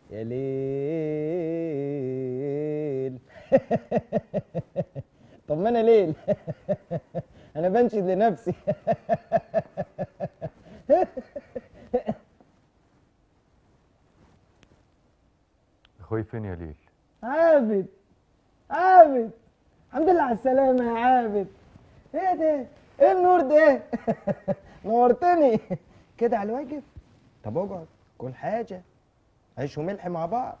يا ليل. طب ما انا ليل. انا بنشد لنفسي. اخوي فين يا ليل؟ عابد، عابد، الحمد لله على السلامة يا عابد. ايه ده؟ ايه النور ده؟ نورتني كده على الواجب. طب اقعد كل حاجة، عيش وملح مع بعض.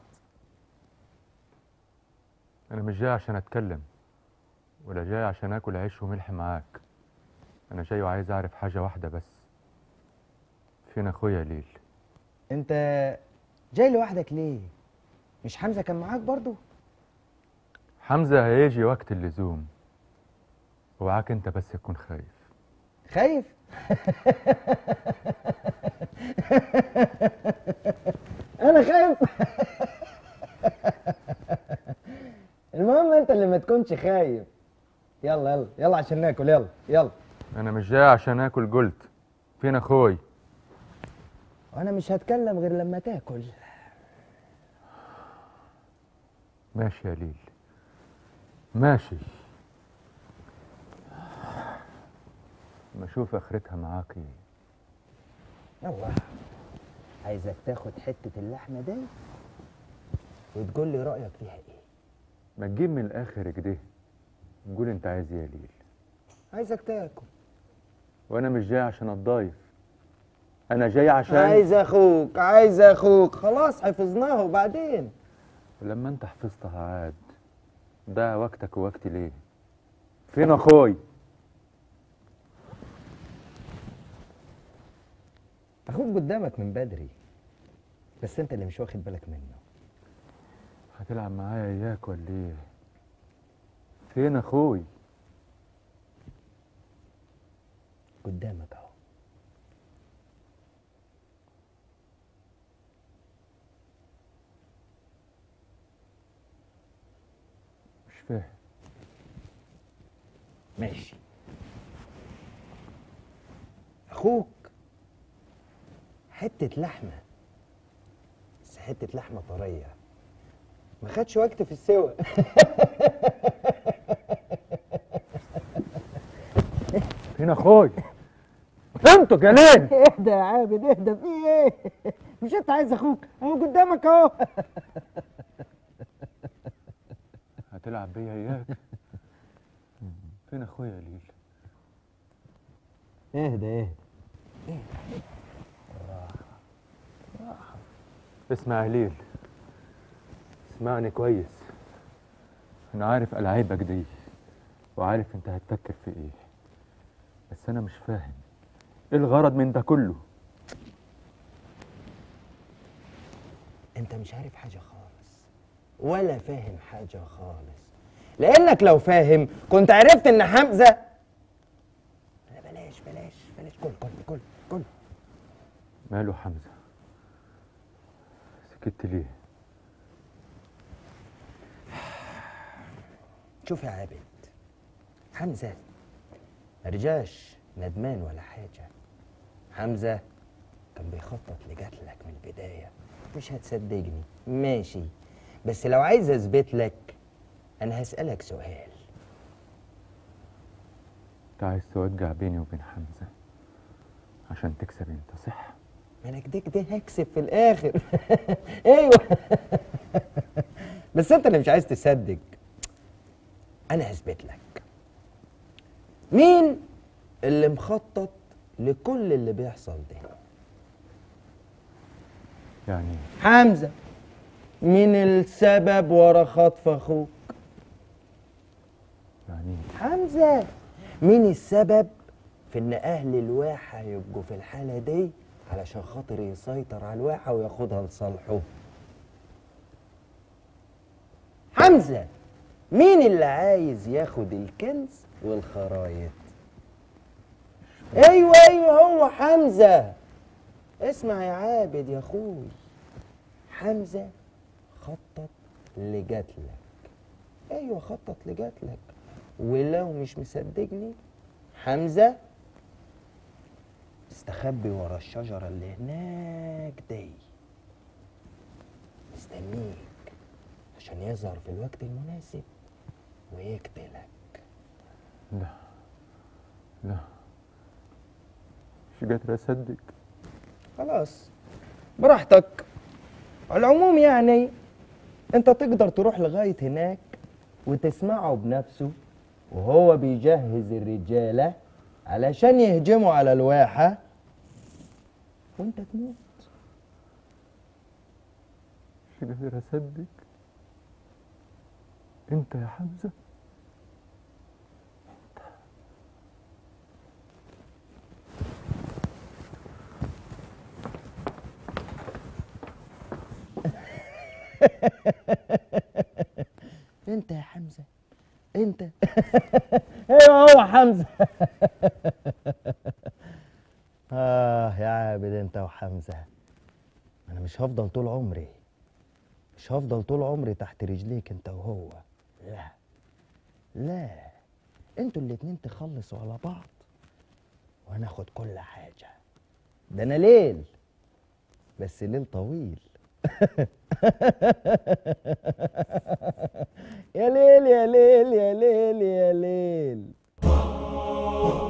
انا مش جاي عشان اتكلم ولا جاي عشان اكل عيش وملح معاك. انا جاي وعايز اعرف حاجه واحده بس، فين اخويا ليل؟ انت جاي لوحدك ليه؟ مش حمزة كان معاك برضو؟ حمزه هيجي وقت اللزوم، وعاك انت بس تكون خايف. خايف؟ انا خايف؟ المهم انت اللي ما تكونش خايف. يلا يلا يلا عشان ناكل، يلا يلا. انا مش جاي عشان اكل، قلت فين اخوي؟ وانا مش هتكلم غير لما تاكل. ماشي يا ليل، ماشي. ما اشوف اخرتها معاك ايه. يلا، عايزك تاخد حتة اللحمة دي وتقول لي رأيك فيها ايه. ما تجيب من الاخر كده، قول انت عايز ايه يا ليل. عايزك تاكل. وانا مش جاي عشان اتضايف، انا جاي عشان عايز اخوك، عايز اخوك، خلاص حفظناه. وبعدين ولما انت حفظتها عاد ضيع وقتك ووقتي ليه؟ فين اخوي؟ اخوك قدامك من بدري، بس انت اللي مش واخد بالك منه. هتلعب معايا اياك ولا ايه؟ فين اخوي؟ قدامك اهو. مش فاهم. ماشي، اخوك حتة لحمة، بس حتة لحمة طرية، ما خدش وقت في السوى. فين اخوي؟ انتوا جنان. اهدى يا عابد، اهدى، في ايه؟ مش انت عايز اخوك؟ هو قدامك اهو. هتلعب بيا اياك؟ فين اخويا يا ليل؟ اهدى اهدى. اسمع يا ليل، اسمعني كويس. انا عارف العيبك دي وعارف انت هتفكر في ايه، بس انا مش فاهم ايه الغرض من ده كله. انت مش عارف حاجة خالص ولا فاهم حاجة خالص، لانك لو فاهم كنت عرفت ان حمزة. لا بلاش بلاش بلاش، كل كل كل كل. ماله حمزه؟ سكت ليه؟ شوف يا عابد، حمزة مرجاش ندمان ولا حاجة. حمزة كان بيخطط لقتلك من البداية. مش هتصدقني ماشي، بس لو عايز اثبت لك انا هسألك سؤال. انت عايز توجع بيني وبين حمزه عشان تكسب انت، صح؟ ما انا كده كده هكسب في الاخر. ايوه. بس انت اللي مش عايز تصدق. انا هثبت لك مين اللي مخطط لكل اللي بيحصل ده. يعني حمزة. مين السبب ورا خطف اخوك؟ يعني حمزة. مين السبب في ان اهل الواحة يبقوا في الحالة دي علشان خاطر يسيطر على الواحة وياخدها لصالحه؟ حمزة. مين اللي عايز ياخد الكنز والخرايط؟ ايوه ايوه، هو حمزة. اسمع يا عابد يا اخوي، حمزة خطط لقتلك. ايوه خطط لقتلك. ولو مش مصدقني، حمزة استخبي ورا الشجرة اللي هناك دي، مستنيك عشان يظهر في الوقت المناسب ويقتلك. لا لا، مش قادر اصدق. خلاص براحتك. على العموم يعني انت تقدر تروح لغاية هناك وتسمعه بنفسه وهو بيجهز الرجالة علشان يهجموا على الواحة وانت تموت. مش قادر اصدق. انت يا حمزة؟ انت يا حمزة انت. ايوه هو حمزة. يا عابد انت وحمزة، انا مش هفضل طول عمري، مش هفضل طول عمري تحت رجليك انت وهو. لا لا، انتوا الاتنين تخلصوا على بعض وانا اخد كل حاجة. ده انا ليل، بس ليل طويل. يا ليل يا ليل يا ليل يا ليل.